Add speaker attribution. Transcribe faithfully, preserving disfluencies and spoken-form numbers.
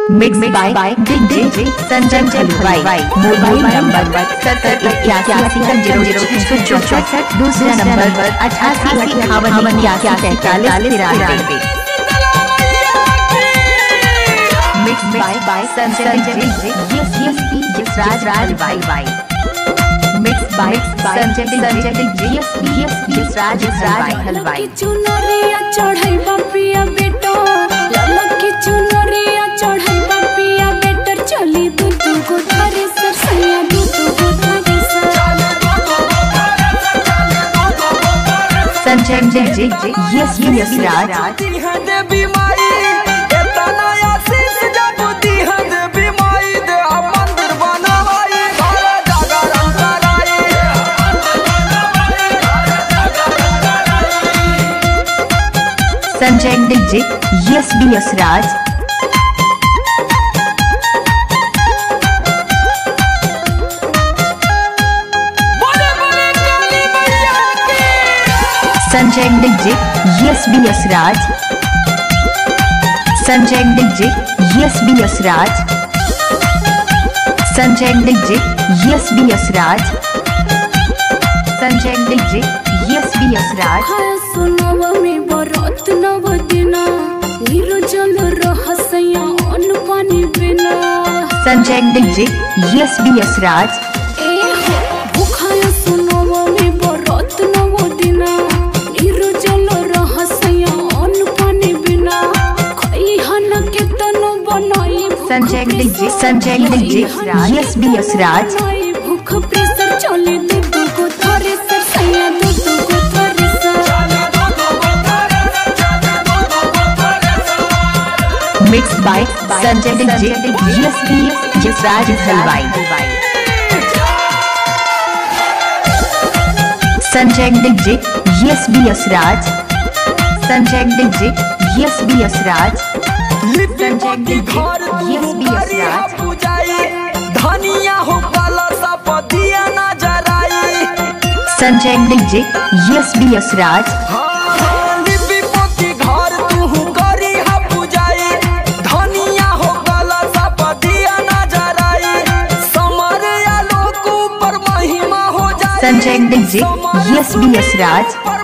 Speaker 1: Mix by DJ Sanjay हलवाई। Mobile number सत्तर इक्यासी जीरो जीरो छह चौसठ। दूसरा नंबर अठासी अठावन इक्यासी तैतालीस तिरानवे। Mix by Sanjay DJ yes yes yes Raj Raj बाई बाई। Mix by Sanjay Sanjay DJ yes yes yes Raj Raj Halwai.
Speaker 2: चुनरिया चढ़ाई बापिया बेटो ललकी चुनरिया चढ़ाई बापिया बेटर चली दू दू को थारे सर सैया दू दू को थारे sir.
Speaker 1: Sanjay DJ yes yes Raj
Speaker 3: देवी माई एतना आशीष जब दी देवी माई दे मंदिर बनवाई घर जागरण कराई।
Speaker 1: Sanjay DJ yes yes Raj. Sanjay DJ yes yes Raj. Sanjay DJ yes yes Raj. Sanjay DJ yes yes Raj. Sanjay DJ yes yes Raj.
Speaker 2: खाया सुनवा में बरत नव दिना निर्जल रहसैया अन्न पानी बिना।
Speaker 1: Sanjay DJ yes yes Raj.
Speaker 2: भूखाया सुनवा में बरत नव दिना निर्जल रहसैया अन्न पानी बिना। खैहन के तनु बनाई
Speaker 1: Sanjay DJ Sanjay DJ yes yes Raj.
Speaker 2: भूख प्रेशर चले दू दू को थारे सर सैया दू दू को थारे sir.
Speaker 1: Mix by Sanjay DJ yes yes Raj Halwai. Sanjay DJ yes yes Raj. Sanjay DJ yes yes Raj. Sanjay DJ yes yes Raj.
Speaker 3: धनिया हो काला सा पतिया ना जराई।
Speaker 1: Sanjay DJ yes yes Raj. Sanjay DJ yes yes राज।